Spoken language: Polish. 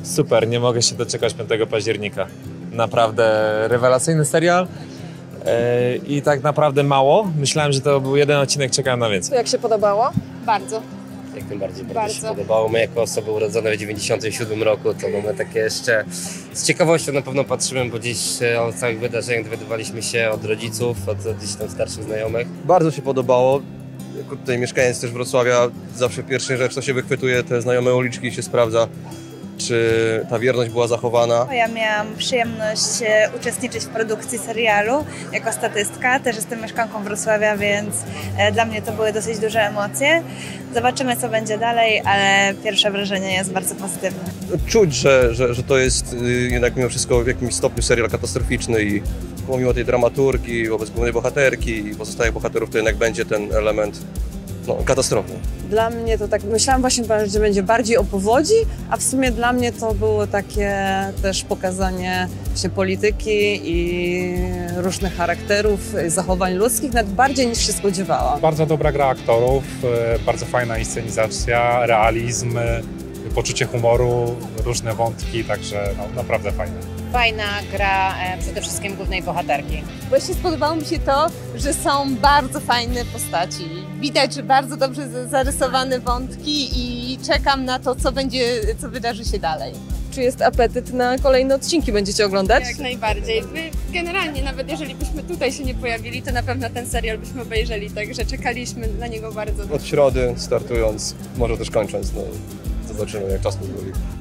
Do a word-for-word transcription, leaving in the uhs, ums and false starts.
Super, nie mogę się doczekać piątego października. Naprawdę rewelacyjny serial yy, i tak naprawdę mało. Myślałem, że to był jeden odcinek, czekałem na więcej. Jak się podobało? Bardzo. Jak tym bardziej bardzo, Bardzo. się podobało. My jako osoby urodzone w dziewięćdziesiątym siódmym roku to mamy takie jeszcze z ciekawością na pewno patrzymy, bo dziś o całych wydarzeniach dowiadywaliśmy się od rodziców, od, od gdzieś tam starszych znajomych. Bardzo się podobało. Jako tutaj mieszkaniec też Wrocławia, zawsze pierwsza rzecz, co się wychwytuje, te znajome uliczki i się sprawdza, czy ta wierność była zachowana. Ja miałam przyjemność e, uczestniczyć w produkcji serialu jako statystka. Też jestem mieszkanką Wrocławia, więc e, dla mnie to były dosyć duże emocje. Zobaczymy, co będzie dalej, ale pierwsze wrażenie jest bardzo pozytywne. Czuć, że, że, że to jest y, jednak mimo wszystko w jakimś stopniu serial katastroficzny i pomimo tej dramaturgii wobec głównej bohaterki i pozostałych bohaterów, to jednak będzie ten element no, katastrofy. Dla mnie to tak, myślałam właśnie, że będzie bardziej o powodzi, a w sumie dla mnie to było takie też pokazanie się polityki i różnych charakterów, zachowań ludzkich, nawet bardziej niż się spodziewałam. Bardzo dobra gra aktorów, bardzo fajna inscenizacja, realizm, poczucie humoru, różne wątki, także no, naprawdę fajne. Fajna gra e, przede wszystkim głównej bohaterki. Właśnie spodobało mi się to, że są bardzo fajne postaci. Widać, że bardzo dobrze zarysowane wątki i czekam na to, co będzie, co wydarzy się dalej. Czy jest apetyt na kolejne odcinki? Będziecie oglądać? Jak najbardziej. My generalnie, nawet jeżeli byśmy tutaj się nie pojawili, to na pewno ten serial byśmy obejrzeli, także czekaliśmy na niego bardzo. Od środy startując, może też kończąc, no, zobaczymy jak czas pozwoli.